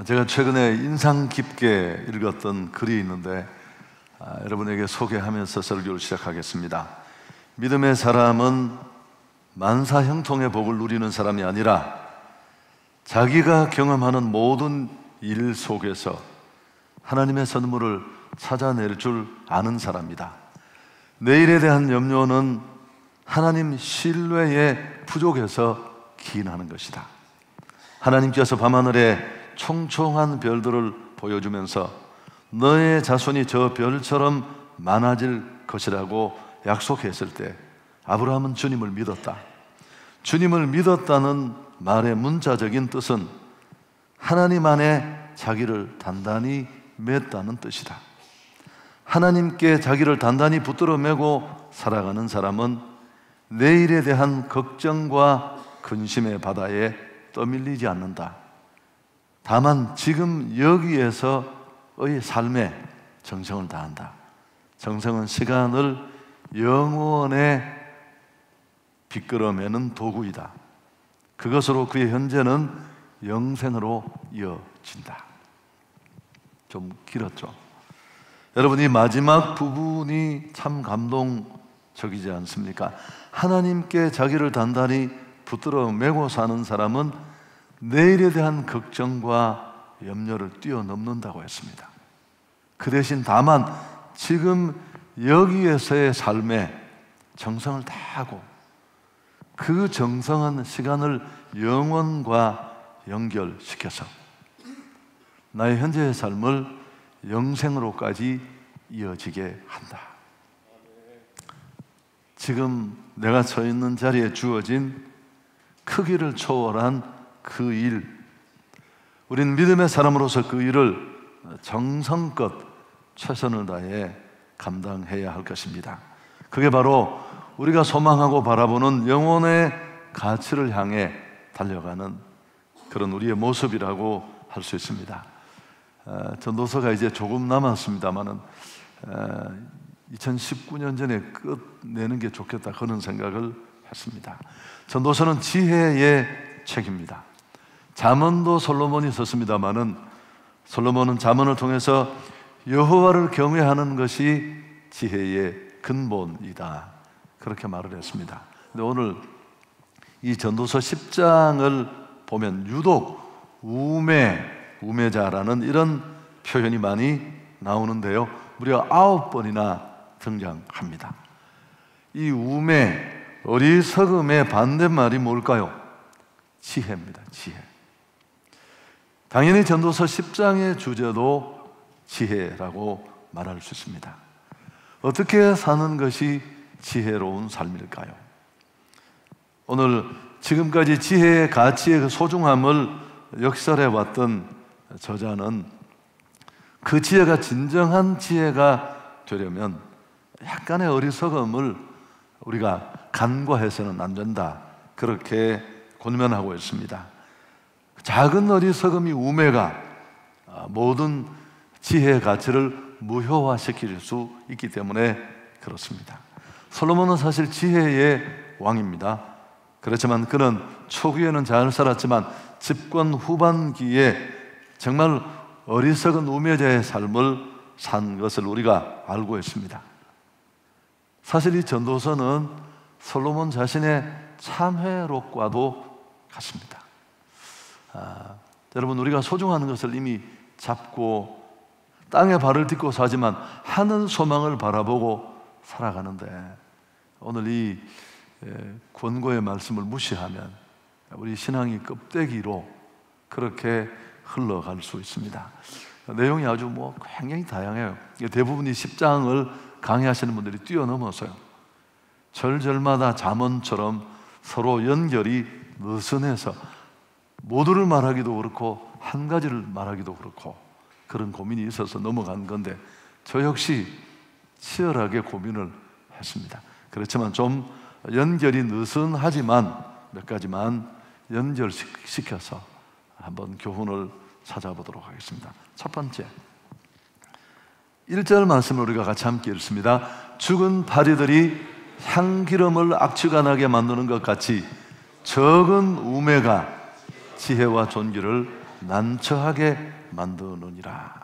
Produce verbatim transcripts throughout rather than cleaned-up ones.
제가 최근에 인상 깊게 읽었던 글이 있는데 아, 여러분에게 소개하면서 설교를 시작하겠습니다. 믿음의 사람은 만사형통의 복을 누리는 사람이 아니라 자기가 경험하는 모든 일 속에서 하나님의 선물을 찾아낼 줄 아는 사람이다. 내일에 대한 염려는 하나님 신뢰에 부족해서 기인하는 것이다. 하나님께서 밤하늘에 총총한 별들을 보여주면서 너의 자손이 저 별처럼 많아질 것이라고 약속했을 때 아브라함은 주님을 믿었다. 주님을 믿었다는 말의 문자적인 뜻은 하나님 안에 자기를 단단히 맸다는 뜻이다. 하나님께 자기를 단단히 붙들어 매고 살아가는 사람은 내일에 대한 걱정과 근심의 바다에 떠밀리지 않는다. 다만 지금 여기에서의 삶에 정성을 다한다. 정성은 시간을 영원에 비끄러매는 도구이다. 그것으로 그의 현재는 영생으로 이어진다. 좀 길었죠? 여러분, 이 마지막 부분이 참 감동적이지 않습니까? 하나님께 자기를 단단히 붙들어 매고 사는 사람은 내일에 대한 걱정과 염려를 뛰어넘는다고 했습니다. 그 대신 다만 지금 여기에서의 삶에 정성을 다하고 그 정성은 시간을 영원과 연결시켜서 나의 현재의 삶을 영생으로까지 이어지게 한다. 지금 내가 서 있는 자리에 주어진 크기를 초월한 그 일, 우린 믿음의 사람으로서 그 일을 정성껏 최선을 다해 감당해야 할 것입니다. 그게 바로 우리가 소망하고 바라보는 영혼의 가치를 향해 달려가는 그런 우리의 모습이라고 할 수 있습니다. 어, 전도서가 이제 조금 남았습니다만은 어, 이천십구 년 전에 끝내는 게 좋겠다 그런 생각을 했습니다. 전도서는 지혜의 책입니다. 잠언도 솔로몬이 썼습니다마는 솔로몬은 잠언을 통해서 여호와를 경외하는 것이 지혜의 근본이다 그렇게 말을 했습니다. 근데 오늘 이 전도서 십 장을 보면 유독 우매, 우매자라는 이런 표현이 많이 나오는데요, 무려 아홉 번이나 등장합니다. 이 우매, 어리석음의 반대말이 뭘까요? 지혜입니다. 지혜. 당연히 전도서 십 장의 주제도 지혜라고 말할 수 있습니다. 어떻게 사는 것이 지혜로운 삶일까요? 오늘 지금까지 지혜의 가치의 그 소중함을 역설해 왔던 저자는 그 지혜가 진정한 지혜가 되려면 약간의 어리석음을 우리가 간과해서는 안 된다 그렇게 권면하고 있습니다. 작은 어리석음이 우매가 모든 지혜의 가치를 무효화시킬 수 있기 때문에 그렇습니다. 솔로몬은 사실 지혜의 왕입니다. 그렇지만 그는 초기에는 잘 살았지만 집권 후반기에 정말 어리석은 우매자의 삶을 산 것을 우리가 알고 있습니다. 사실 이 전도서는 솔로몬 자신의 참회록과도 같습니다. 아, 여러분, 우리가 소중한 것을 이미 잡고 땅에 발을 딛고 사지만 하늘 소망을 바라보고 살아가는데 오늘 이 권고의 말씀을 무시하면 우리 신앙이 껍데기로 그렇게 흘러갈 수 있습니다. 내용이 아주 뭐 굉장히 다양해요. 대부분이 십 장을 강의하시는 분들이 뛰어넘어서요, 절절마다 잠언처럼 서로 연결이 느슨해서 모두를 말하기도 그렇고 한 가지를 말하기도 그렇고 그런 고민이 있어서 넘어간 건데 저 역시 치열하게 고민을 했습니다. 그렇지만 좀 연결이 느슨하지만 몇 가지만 연결시켜서 한번 교훈을 찾아보도록 하겠습니다. 첫 번째, 일 절 말씀을 우리가 같이 함께 읽습니다. 죽은 파리들이 향기름을 악취가 만드는 것 같이 적은 우매가 지혜와 존귀를 난처하게 만드느니라.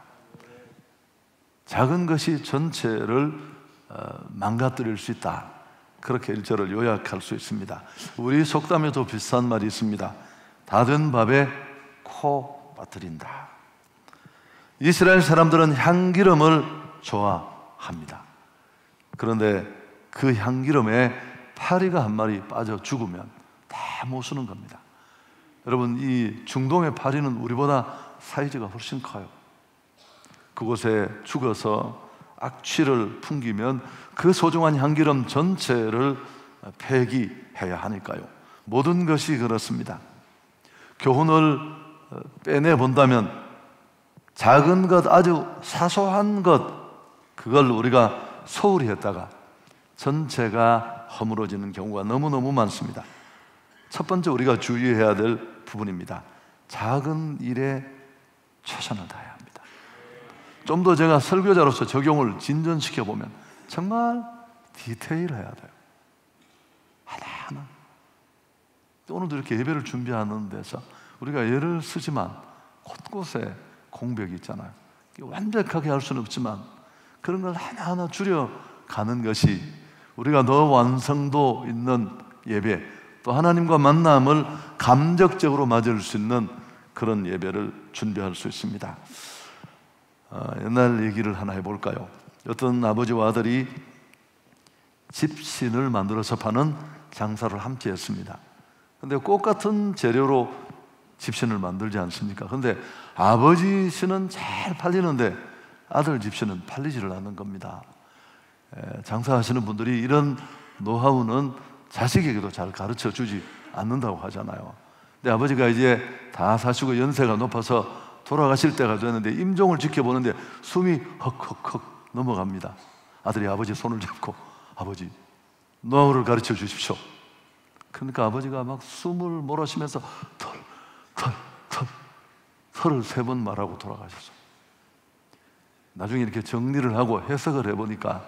작은 것이 전체를 망가뜨릴 수 있다. 그렇게 일 절을 요약할 수 있습니다. 우리 속담에도 비슷한 말이 있습니다. 다 된 밥에 코 빠뜨린다. 이스라엘 사람들은 향기름을 좋아합니다. 그런데 그 향기름에 파리가 한 마리 빠져 죽으면 다 못 쓰는 겁니다. 여러분, 이 중동의 파리는 우리보다 사이즈가 훨씬 커요. 그곳에 죽어서 악취를 풍기면 그 소중한 향기름 전체를 폐기해야 하니까요. 모든 것이 그렇습니다. 교훈을 빼내 본다면 작은 것, 아주 사소한 것, 그걸 우리가 소홀히 했다가 전체가 허물어지는 경우가 너무너무 많습니다. 첫 번째 우리가 주의해야 될 부분입니다. 작은 일에 최선을 다해야 합니다. 좀 더 제가 설교자로서 적용을 진전시켜 보면 정말 디테일해야 돼요. 하나하나. 오늘도 이렇게 예배를 준비하는 데서 우리가 예를 쓰지만 곳곳에 공백이 있잖아요. 완벽하게 할 수는 없지만 그런 걸 하나하나 줄여가는 것이 우리가 더 완성도 있는 예배, 또 하나님과 만남을 감격적으로 맞을 수 있는 그런 예배를 준비할 수 있습니다. 어, 옛날 얘기를 하나 해볼까요? 어떤 아버지와 아들이 집신을 만들어서 파는 장사를 함께 했습니다. 근데 꽃같은 재료로 집신을 만들지 않습니까? 근데 아버지 신은 잘 팔리는데 아들 집신은 팔리지를 않는 겁니다. 에, 장사하시는 분들이 이런 노하우는 자식에게도 잘 가르쳐 주지 않는다고 하잖아요. 근데 아버지가 이제 다 사시고 연세가 높아서 돌아가실 때가 됐는데 임종을 지켜보는데 숨이 헉헉헉 넘어갑니다. 아들이 아버지 손을 잡고 아버지 노하우를 가르쳐 주십시오. 그러니까 아버지가 막 숨을 몰아쉬면서 털, 털, 털, 털을 세 번 말하고 돌아가셨어요. 나중에 이렇게 정리를 하고 해석을 해보니까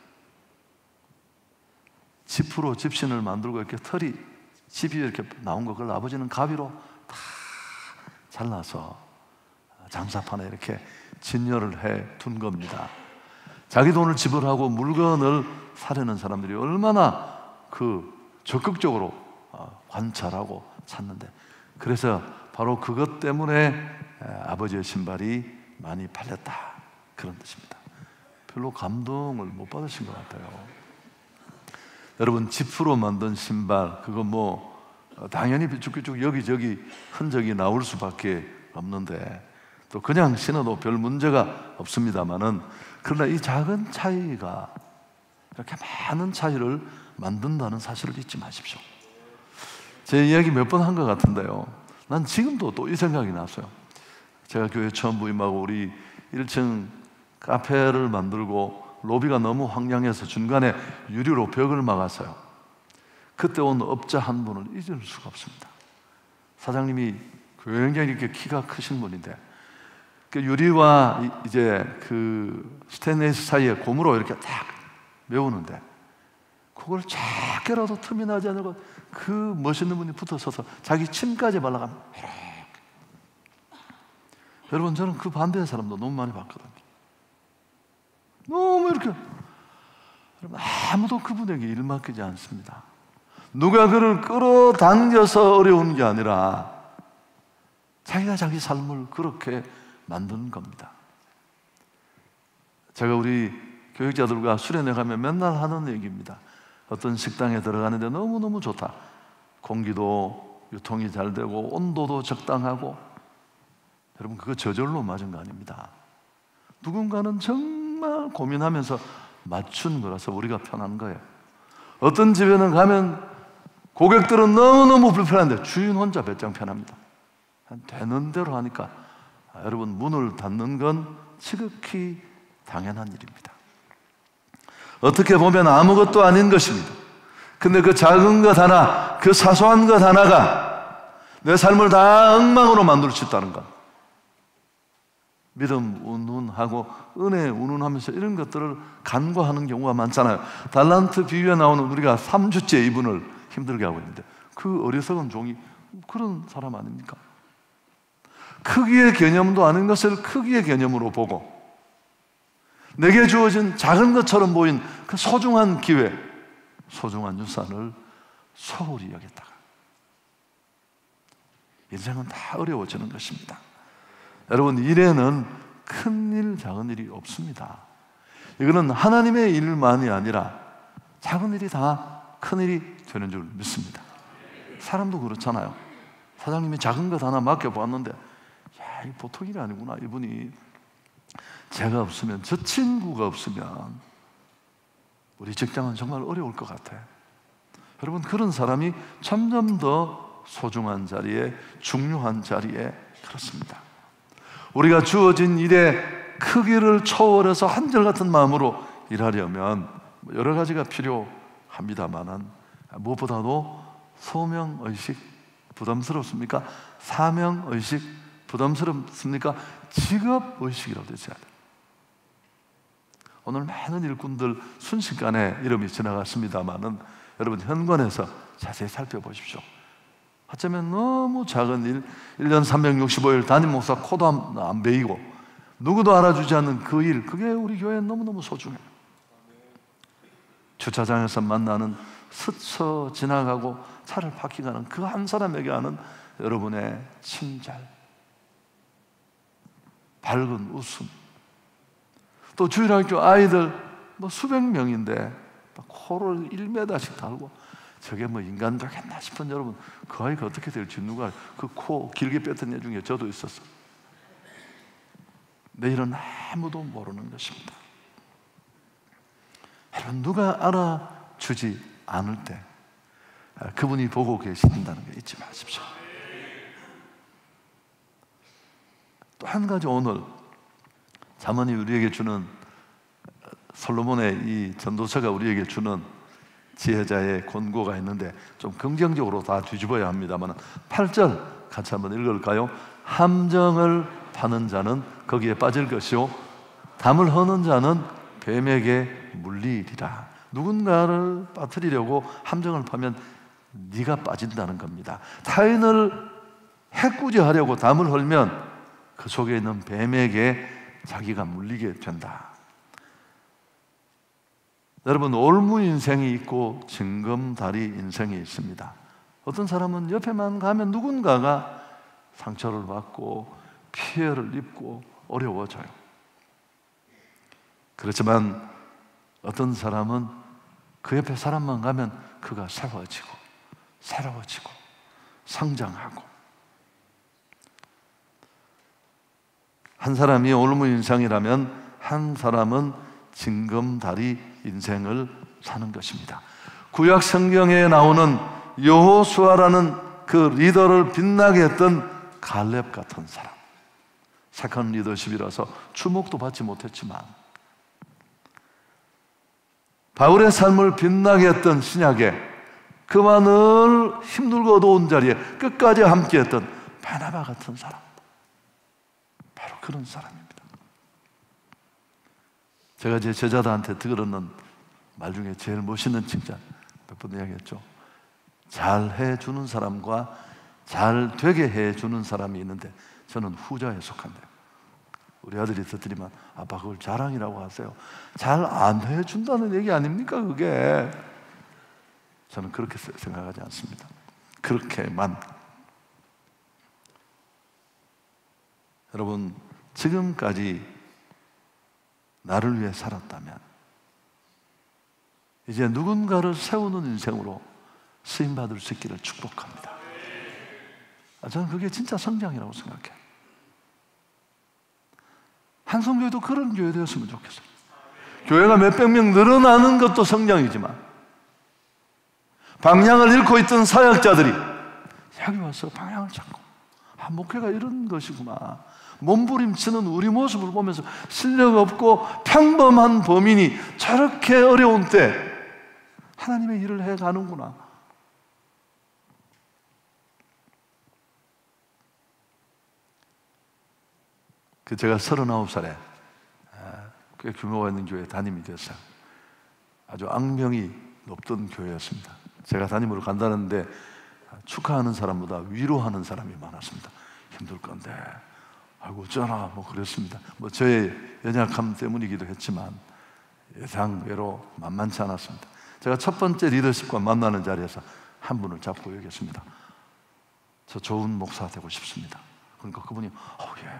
지프로 집신을 만들고 이렇게 털이 집이 이렇게 나온 거, 그걸 아버지는 가위로 다 잘라서 장사판에 이렇게 진열을 해 둔 겁니다. 자기 돈을 지불하고 물건을 사려는 사람들이 얼마나 그 적극적으로 관찰하고 찾는데, 그래서 바로 그것 때문에 아버지의 신발이 많이 팔렸다, 그런 뜻입니다. 별로 감동을 못 받으신 것 같아요. 여러분, 지프로 만든 신발, 그거 뭐 당연히 비쭉비쭉 여기저기 흔적이 나올 수밖에 없는데 또 그냥 신어도 별 문제가 없습니다만은, 그러나 이 작은 차이가 이렇게 많은 차이를 만든다는 사실을 잊지 마십시오. 제 이야기 몇 번 한 것 같은데요, 난 지금도 또 이 생각이 났어요. 제가 교회 처음 부임하고 우리 일 층 카페를 만들고 로비가 너무 황량해서 중간에 유리로 벽을 막았어요. 그때 온 업자 한 분을 잊을 수가 없습니다. 사장님이 굉장히 이렇게 키가 크신 분인데 그 유리와 이제 그 스테인리스 사이에 고무로 이렇게 딱 메우는데 그걸 작게라도 틈이 나지 않고 그 멋있는 분이 붙어서서 자기 침까지 발라가면 이렇게. 여러분, 저는 그 반대의 사람도 너무 많이 봤거든요. 너무 이렇게. 여러분, 아무도 그분에게 일 맡기지 않습니다. 누가 그를 끌어당겨서 어려운 게 아니라 자기가 자기 삶을 그렇게 만드는 겁니다. 제가 우리 교육자들과 수련회 가면 맨날 하는 얘기입니다. 어떤 식당에 들어가는데 너무너무 좋다. 공기도 유통이 잘 되고 온도도 적당하고. 여러분, 그거 저절로 맞은 거 아닙니다. 누군가는 정말 고민하면서 맞춘 거라서 우리가 편한 거예요. 어떤 집에는 가면 고객들은 너무너무 불편한데 주인 혼자 배짱 편합니다. 되는 대로 하니까 아, 여러분, 문을 닫는 건 지극히 당연한 일입니다. 어떻게 보면 아무것도 아닌 것입니다. 근데 그 작은 것 하나, 그 사소한 것 하나가 내 삶을 다 엉망으로 만들 수 있다는 것. 믿음 운운하고 은혜 운운하면서 이런 것들을 간과하는 경우가 많잖아요. 달란트 비유에 나오는 우리가 삼 주째 이분을 힘들게 하고 있는데 그 어리석은 종이 그런 사람 아닙니까? 크기의 개념도 아닌 것을 크기의 개념으로 보고, 내게 주어진 작은 것처럼 보인 그 소중한 기회, 소중한 유산을 소홀히 여겼다가 인생은 다 어려워지는 것입니다. 여러분, 일에는 큰 일, 작은 일이 없습니다. 이거는 하나님의 일만이 아니라 작은 일이 다 큰 일이 되는 줄 믿습니다. 사람도 그렇잖아요. 사장님이 작은 것 하나 맡겨보았는데, 야, 이 보통 일이 아니구나. 이분이 제가 없으면, 저 친구가 없으면 우리 직장은 정말 어려울 것 같아. 여러분, 그런 사람이 점점 더 소중한 자리에, 중요한 자리에 그렇습니다. 우리가 주어진 일의 크기를 초월해서 한결같은 마음으로 일하려면 여러 가지가 필요합니다만은, 무엇보다도 소명의식 부담스럽습니까? 사명의식 부담스럽습니까? 직업의식이라고 되어야 돼요. 오늘 많은 일꾼들 순식간에 이름이 지나갔습니다만은, 여러분, 현관에서 자세히 살펴보십시오. 어쩌면 너무 작은 일, 일 년 삼백육십오 일 담임 목사 코도 안, 안 베이고 누구도 알아주지 않는 그 일, 그게 우리 교회에 너무너무 소중해요. 주차장에서 만나는 스쳐 지나가고 차를 파킹하는 그 한 사람에게 하는 여러분의 친절, 밝은 웃음, 또 주일학교 아이들 뭐 수백 명인데 코를 일 미터씩 달고, 저게 뭐 인간 되겠나 싶은 여러분, 그 아이가 어떻게 될지 누가, 그 코 길게 뺐던 애 중에 저도 있었어. 내일은 아무도 모르는 것입니다. 여러분, 누가 알아주지 않을 때 그분이 보고 계신다는 거 잊지 마십시오. 또 한 가지, 오늘 잠언이 우리에게 주는, 솔로몬의 이 전도서가 우리에게 주는 지혜자의 권고가 있는데, 좀 긍정적으로 다 뒤집어야 합니다만, 팔 절 같이 한번 읽을까요? 함정을 파는 자는 거기에 빠질 것이요, 담을 허는 자는 뱀에게 물리리라. 누군가를 빠뜨리려고 함정을 파면 네가 빠진다는 겁니다. 타인을 해꾸지하려고 담을 헐면 그 속에 있는 뱀에게 자기가 물리게 된다. 여러분, 올무 인생이 있고 징검다리 인생이 있습니다. 어떤 사람은 옆에만 가면 누군가가 상처를 받고 피해를 입고 어려워져요. 그렇지만 어떤 사람은 그 옆에 사람만 가면 그가 세워지고 새로워지고 성장하고, 한 사람이 올무인생이라면 한 사람은 징검다리 인생을 사는 것입니다. 구약 성경에 나오는 여호수아라는 그 리더를 빛나게 했던 갈렙 같은 사람, 세컨 리더십이라서 주목도 받지 못했지만, 바울의 삶을 빛나게 했던 신약에 그와 늘 힘들고 어두운 자리에 끝까지 함께했던 바나바 같은 사람, 바로 그런 사람입니다. 제가 제 제자들한테 들었는 말 중에 제일 멋있는 칭찬 몇 번 이야기했죠. 잘 해주는 사람과 잘 되게 해주는 사람이 있는데 저는 후자에 속한대요. 우리 아들이 듣더니만, 아빠 그걸 자랑이라고 하세요. 잘 안 해준다는 얘기 아닙니까 그게? 저는 그렇게 생각하지 않습니다. 그렇게만. 여러분, 지금까지 나를 위해 살았다면 이제 누군가를 세우는 인생으로 쓰임받을 수 있기를 축복합니다. 저는 그게 진짜 성장이라고 생각해요. 한성교회도 그런 교회 되었으면 좋겠어요. 교회가 몇백 명 늘어나는 것도 성장이지만, 방향을 잃고 있던 사역자들이 여기 와서 방향을 찾고, 아, 목회가 이런 것이구나, 몸부림치는 우리 모습을 보면서 실력 없고 평범한 범인이 저렇게 어려운 때 하나님의 일을 해가는구나. 그 제가 서른아홉 살에 꽤 규모가 있는 교회 담임이 됐어요. 아주 악명이 높던 교회였습니다. 제가 담임으로 간다는데 축하하는 사람보다 위로하는 사람이 많았습니다. 힘들 건데 아이고 어쩌나 뭐 그랬습니다. 뭐 저의 연약함 때문이기도 했지만 예상외로 만만치 않았습니다. 제가 첫 번째 리더십과 만나는 자리에서 한 분을 잡고 얘기했습니다. 저 좋은 목사 되고 싶습니다. 그러니까 그분이 어, 예.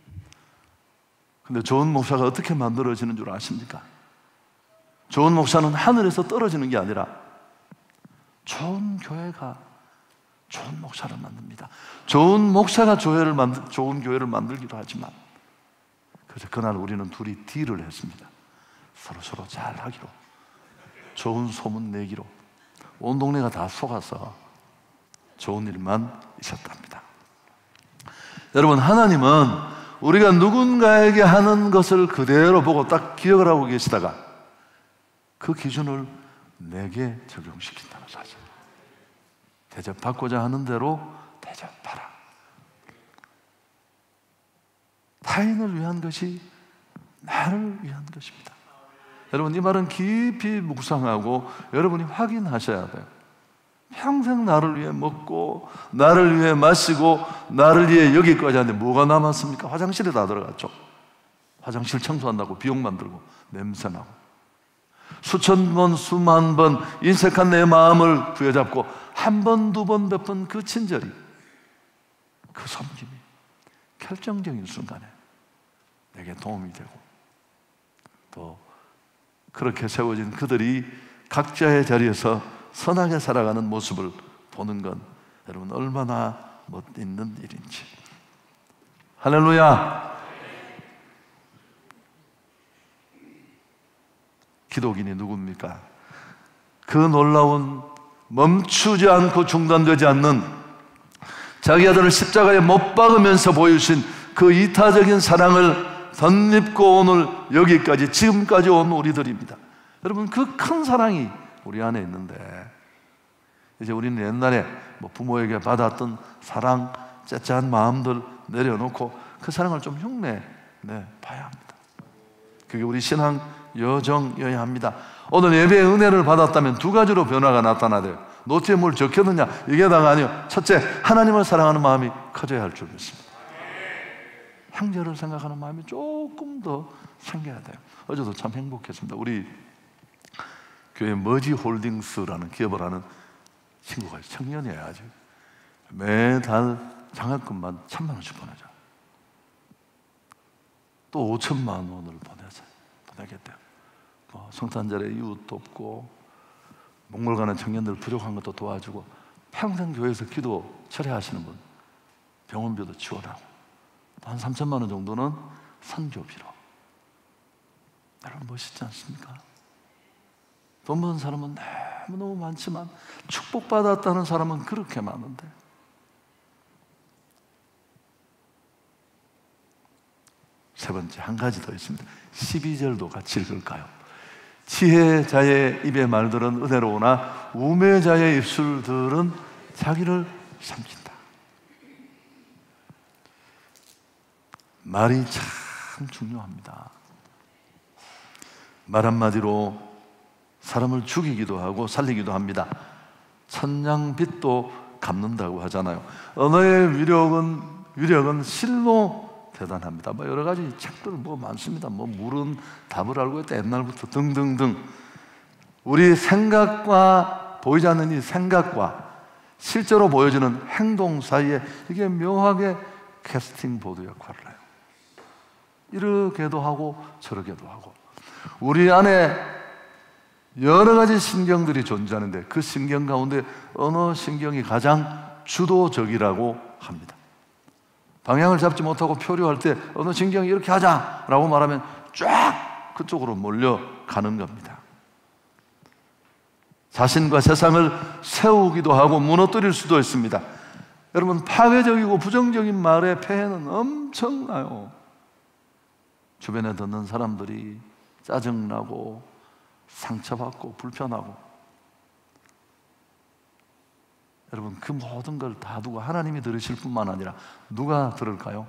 근데 좋은 목사가 어떻게 만들어지는 줄 아십니까? 좋은 목사는 하늘에서 떨어지는 게 아니라 좋은 교회가 좋은 목사를 만듭니다. 좋은 목사가 교회를 만들, 좋은 교회를 만들기도 하지만, 그래서 그날 우리는 둘이 딜을 했습니다. 서로 서로 잘 하기로, 좋은 소문 내기로. 온 동네가 다 속아서 좋은 일만 있었답니다. 여러분, 하나님은 우리가 누군가에게 하는 것을 그대로 보고 딱 기억을 하고 계시다가 그 기준을 내게 적용시킨다는 사실. 대접받고자 하는 대로 대접하라. 타인을 위한 것이 나를 위한 것입니다. 여러분, 이 말은 깊이 묵상하고 여러분이 확인하셔야 돼요. 평생 나를 위해 먹고 나를 위해 마시고 나를 위해 여기까지 하는데 뭐가 남았습니까? 화장실에 다 들어갔죠. 화장실 청소한다고 비용 만들고 냄새나고, 수천 번 수만 번 인색한 내 마음을 부여잡고 한 번 두 번 몇 번 그 친절이, 그 섬김이 결정적인 순간에 내게 도움이 되고, 또 그렇게 세워진 그들이 각자의 자리에서 선하게 살아가는 모습을 보는 건 여러분 얼마나 멋있는 일인지. 할렐루야. 기독인이 누굽니까? 그 놀라운 멈추지 않고 중단되지 않는 자기 아들을 십자가에 못 박으면서 보여주신 그 이타적인 사랑을 덧입고 오늘 여기까지 지금까지 온 우리들입니다. 여러분, 그 큰 사랑이 우리 안에 있는데 이제 우리는 옛날에 뭐 부모에게 받았던 사랑, 째째한 마음들 내려놓고 그 사랑을 좀 흉내 내 봐야 합니다. 그게 우리 신앙 여정이어야 합니다. 오늘 예배의 은혜를 받았다면 두 가지로 변화가 나타나야 돼요. 노트에 뭘 적혔느냐 이게 다가 아니요. 첫째, 하나님을 사랑하는 마음이 커져야 할 줄 믿습니다. 형제를 생각하는 마음이 조금 더 생겨야 돼요. 어제도 참 행복했습니다. 우리 교회 머지 홀딩스라는 기업을 하는 친구가 청년이에요. 아직 매달 장학금만 천만 원씩 보내죠. 또 오천만 원을 보내서 보내겠대요. 뭐 성탄절에 이웃 돕고 몽골 가는 청년들 부족한 것도 도와주고, 평생 교회에서 기도 철회하시는 분 병원비도 지원하고, 한 삼천만 원 정도는 선교비로. 여러분, 멋있지 않습니까? 돈 버는 사람은 너무너무 많지만 축복받았다는 사람은 그렇게 많은데, 세 번째, 한 가지 더 있습니다. 십이 절도 같이 읽을까요? 지혜자의 입의 말들은 은혜로우나 우매자의 입술들은 자기를 삼킨다. 말이 참 중요합니다. 말 한마디로 사람을 죽이기도 하고 살리기도 합니다. 천냥빚도 갚는다고 하잖아요. 언어의 위력은 위력은 실로 대단합니다. 뭐 여러 가지 책들 뭐 많습니다. 뭐 물은 답을 알고 있다 옛날부터 등등등. 우리 생각과 보이지 않는 이 생각과 실제로 보여지는 행동 사이에 이게 묘하게 캐스팅 보드 역할을 해요. 이렇게도 하고 저렇게도 하고. 우리 안에 여러 가지 신경들이 존재하는데 그 신경 가운데 어느 신경이 가장 주도적이라고 합니다. 방향을 잡지 못하고 표류할 때 어느 신경이 이렇게 하자라고 말하면 쫙 그쪽으로 몰려가는 겁니다. 자신과 세상을 세우기도 하고 무너뜨릴 수도 있습니다. 여러분, 파괴적이고 부정적인 말의 폐해는 엄청나요. 주변에 듣는 사람들이 짜증나고 상처받고 불편하고. 여러분, 그 모든 걸 다 누가 하나님이 들으실 뿐만 아니라 누가 들을까요?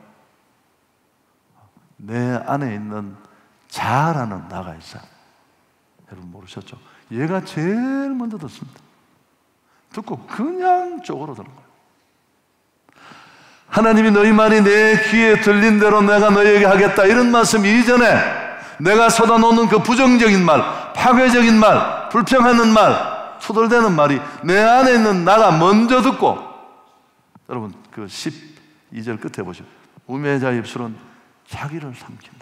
내 안에 있는 자아라는 나가 있어요. 여러분 모르셨죠? 얘가 제일 먼저 듣습니다. 듣고 그냥 쪽으로 드는 거예요. 하나님이 너희 말이 내 귀에 들린 대로 내가 너희에게 하겠다, 이런 말씀 이전에 내가 쏟아놓는 그 부정적인 말, 파괴적인 말, 불평하는 말, 투덜대는 말이 내 안에 있는 나가 먼저 듣고, 여러분 그 십이 절 끝에 보시오. 우매자 입술은 자기를 삼킨다.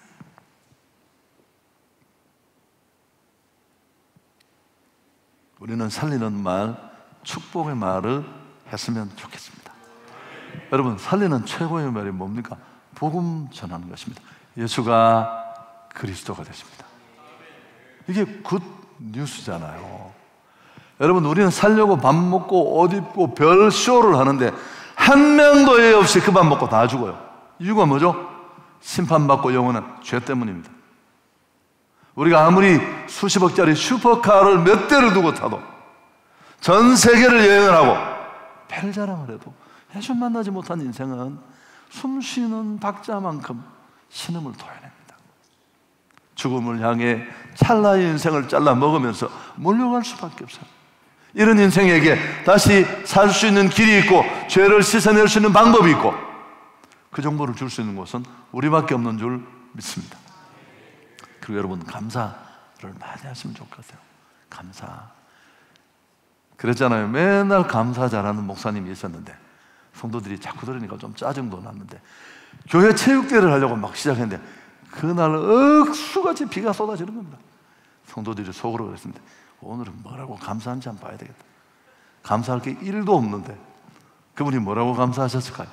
우리는 살리는 말, 축복의 말을 했으면 좋겠습니다. 여러분, 살리는 최고의 말이 뭡니까? 복음 전하는 것입니다. 예수가 그리스도가 되십니다. 이게 굿 뉴스잖아요. 여러분, 우리는 살려고 밥 먹고 옷 입고 별 쇼를 하는데 한 명도 예 없이 그 밥 먹고 다 죽어요. 이유가 뭐죠? 심판받고 영원한 죄 때문입니다. 우리가 아무리 수십억짜리 슈퍼카를 몇 대를 두고 타도, 전 세계를 여행을 하고 별자랑을 해도 예수 만나지 못한 인생은 숨쉬는 박자만큼 신음을 토해냅니다. 죽음을 향해 찰나의 인생을 잘라 먹으면서 몰려갈 수밖에 없어요. 이런 인생에게 다시 살 수 있는 길이 있고 죄를 씻어낼 수 있는 방법이 있고, 그 정보를 줄 수 있는 곳은 우리밖에 없는 줄 믿습니다. 그리고 여러분, 감사를 많이 하시면 좋겠어요. 감사. 그랬잖아요. 맨날 감사 잘하는 목사님이 있었는데 성도들이 자꾸 들으니까 좀 짜증도 났는데 교회 체육대회를 하려고 막 시작했는데 그날 억수같이 비가 쏟아지는 겁니다. 성도들이 속으로 그랬습니다. 오늘은 뭐라고 감사한지 한번 봐야 되겠다. 감사할 게 일도 없는데 그분이 뭐라고 감사하셨을까요?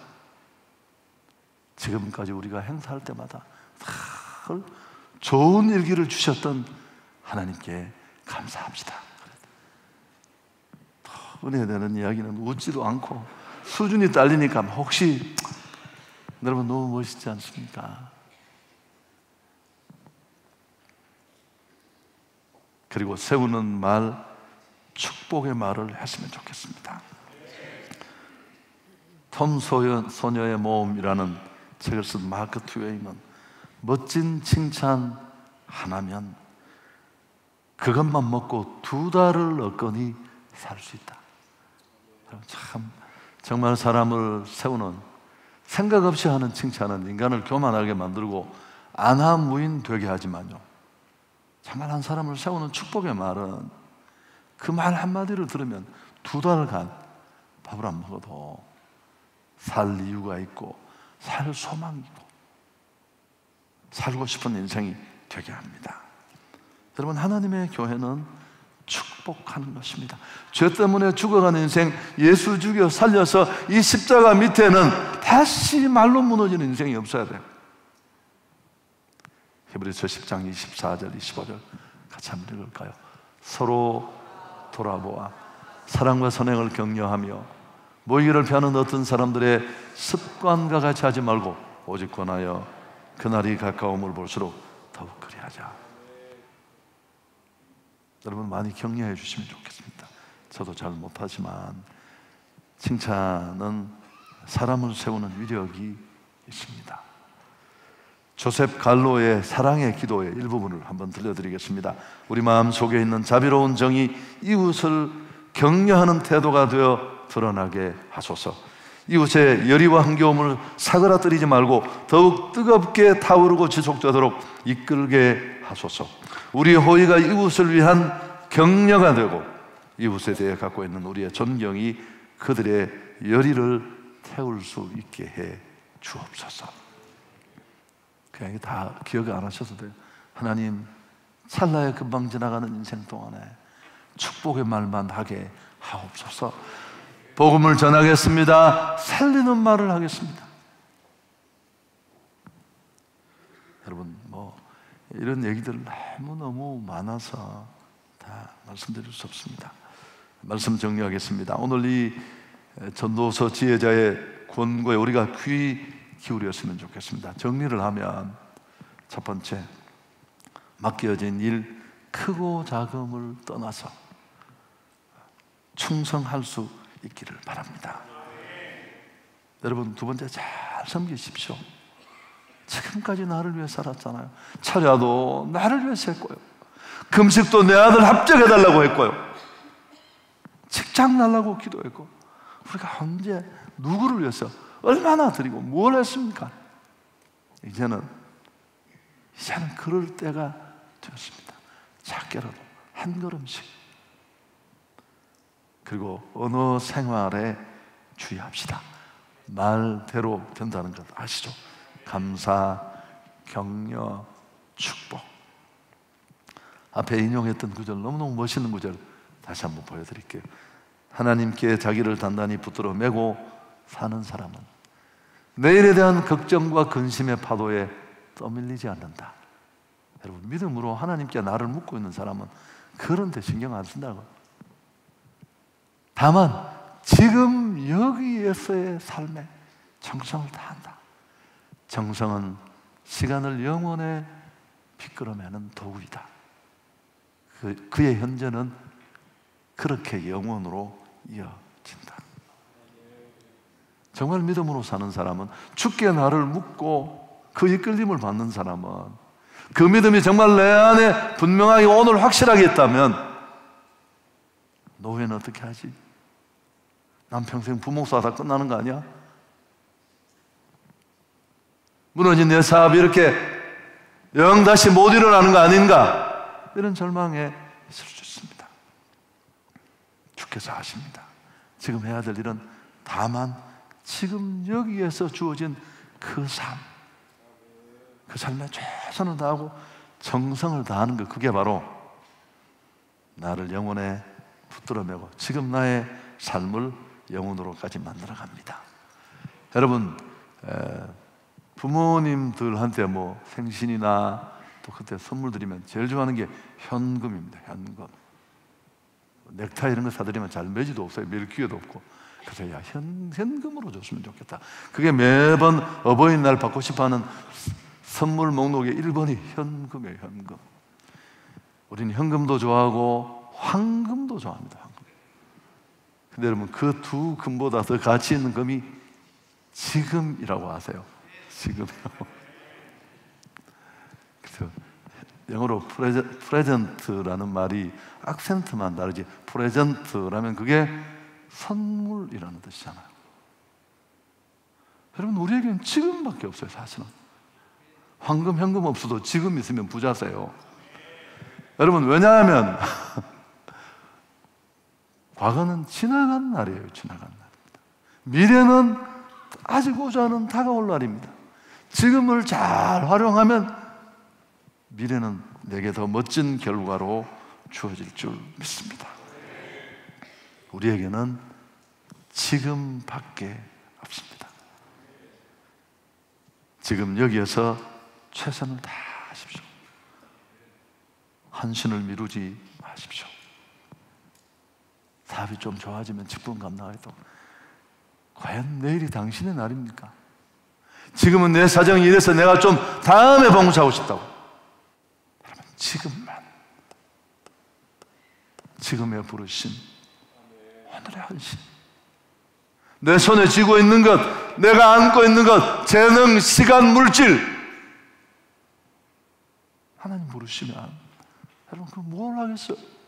지금까지 우리가 행사할 때마다 늘 좋은 일기를 주셨던 하나님께 감사합시다. 은혜되는 이야기는 웃지도 않고 수준이 딸리니까 혹시, 여러분 너무 멋있지 않습니까? 그리고 세우는 말, 축복의 말을 했으면 좋겠습니다. 톰 소녀, 소녀의 모험이라는 책을 쓴 마크 트웨이는 멋진 칭찬 하나면 그것만 먹고 두 달을 얻거니 살 수 있다. 참 정말 사람을 세우는, 생각 없이 하는 칭찬은 인간을 교만하게 만들고 안하무인 되게 하지만요, 정말 한 사람을 세우는 축복의 말은 그 말 한마디를 들으면 두 달간 밥을 안 먹어도 살 이유가 있고 살 소망이 있고 살고 싶은 인생이 되게 합니다. 여러분, 하나님의 교회는 축복하는 것입니다. 죄 때문에 죽어가는 인생, 예수 죽여 살려서 이 십자가 밑에는 다시 말로 무너지는 인생이 없어야 돼요. 히브리서 십 장 이십사 절 이십오 절 같이 한번 읽을까요? 서로 돌아보아 사랑과 선행을 격려하며 모이기를 피하는 어떤 사람들의 습관과 같이 하지 말고 오직 권하여 그날이 가까움을 볼수록 더욱 그리하자. 여러분 많이 격려해 주시면 좋겠습니다. 저도 잘 못하지만 칭찬은 사람을 세우는 위력이 있습니다. 조셉 갈로의 사랑의 기도의 일부분을 한번 들려드리겠습니다. 우리 마음속에 있는 자비로운 정이 이웃을 격려하는 태도가 되어 드러나게 하소서. 이웃의 열의와 흥겨움을 사그라뜨리지 말고 더욱 뜨겁게 타오르고 지속되도록 이끌게 하소서. 우리의 호의가 이웃을 위한 격려가 되고 이웃에 대해 갖고 있는 우리의 존경이 그들의 열의를 태울 수 있게 해 주옵소서. 그냥 다 기억 안 하셔도 돼요. 하나님, 찰나에 금방 지나가는 인생 동안에 축복의 말만 하게 하옵소서. 복음을 전하겠습니다. 살리는 말을 하겠습니다. 여러분, 뭐 이런 얘기들 너무너무 많아서 다 말씀드릴 수 없습니다. 말씀 정리하겠습니다. 오늘 이 전도서 지혜자의 권고에 우리가 귀 기울였으면 좋겠습니다. 정리를 하면 첫 번째, 맡겨진 일 크고 작음을 떠나서 충성할 수 있기를 바랍니다. 여러분, 두 번째, 잘 섬기십시오. 지금까지 나를 위해 살았잖아요. 철야도 나를 위해서 했고요, 금식도 내 아들 합격해달라고 했고요, 직장 날라고 기도했고, 우리가 언제 누구를 위해서 얼마나 드리고 뭘 했습니까? 이제는 이제는 그럴 때가 되었습니다. 작게라도 한 걸음씩. 그리고 어느 생활에 주의합시다. 말대로 된다는 것 아시죠? 감사, 격려, 축복. 앞에 인용했던 구절, 너무너무 멋있는 구절 다시 한번 보여드릴게요. 하나님께 자기를 단단히 붙들어 매고 사는 사람은 내일에 대한 걱정과 근심의 파도에 떠밀리지 않는다. 여러분, 믿음으로 하나님께 나를 묻고 있는 사람은 그런 데 신경 안 쓴다고. 다만 지금 여기에서의 삶에 정성을 다한다. 정성은 시간을 영원에 비끄러매는 도구이다. 그, 그의 현재는 그렇게 영원으로 이어진다. 정말 믿음으로 사는 사람은, 주께 나를 묻고 그 이끌림을 받는 사람은, 그 믿음이 정말 내 안에 분명하게 오늘 확실하게 있다면, 노후에는 어떻게 하지? 난 평생 부목사다 끝나는 거 아니야? 무너진 내 사업이 이렇게 영 다시 못 일어나는 거 아닌가? 이런 절망에 있을 수 있습니다. 주께서 아십니다. 지금 해야 될 일은 다만 지금 여기에서 주어진 그 삶, 그 삶에 최선을 다하고 정성을 다하는 것, 그게 바로 나를 영혼에 붙들어 매고 지금 나의 삶을 영혼으로까지 만들어 갑니다. 여러분, 에, 부모님들한테 뭐 생신이나 또 그때 선물 드리면 제일 좋아하는 게 현금입니다. 현금. 넥타이 이런 거 사드리면 잘 매지도 없어요. 매일 기회도 없고. 그래서 야, 현, 현금으로 줬으면 좋겠다. 그게 매번 어버이날 받고 싶어하는 선물 목록의 일 번이 현금이에요. 현금. 우리는 현금도 좋아하고 황금도 좋아합니다. 황금. 근데 여러분, 그 두 금보다 더 가치 있는 금이 지금이라고 아세요? 지금이요. 그래서 영어로 프레제, 프레젠트라는 말이 악센트만 다르지, 프레젠트라면 그게 선물이라는 뜻이잖아요. 여러분, 우리에게는 지금밖에 없어요. 사실은 황금, 현금 없어도 지금 있으면 부자세요. 여러분, 왜냐하면 과거는 지나간 날이에요. 지나간 날입니다. 미래는 아직 오지 않은 다가올 날입니다. 지금을 잘 활용하면 미래는 내게 더 멋진 결과로 주어질 줄 믿습니다. 우리에게는 지금밖에 없습니다. 지금 여기에서 최선을 다하십시오. 헌신을 미루지 마십시오. 사업이 좀 좋아지면 직분 감당해도 과연 내일이 당신의 날입니까? 지금은 내 사정이 이래서 내가 좀 다음에 봉사하고 싶다고. 여러분, 지금만, 지금의 부르심, 오늘의 헌신, 내 손에 쥐고 있는 것, 내가 안고 있는 것, 재능, 시간, 물질, 하나님 부르시면 여러분, 그럼 뭘 하겠어요?